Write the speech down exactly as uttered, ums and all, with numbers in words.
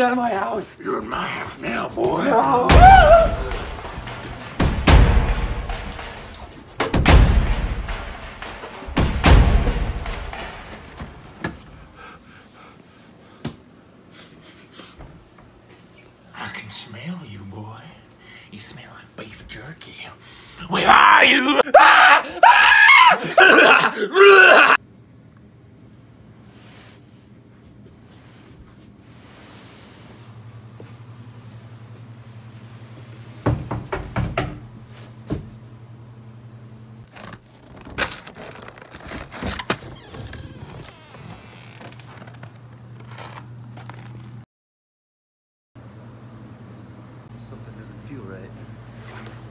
out of my house. You're in my house now, boy. No. I can smell you, boy. You smell like beef jerky. Where are you? Ah! Ah! Something doesn't feel right.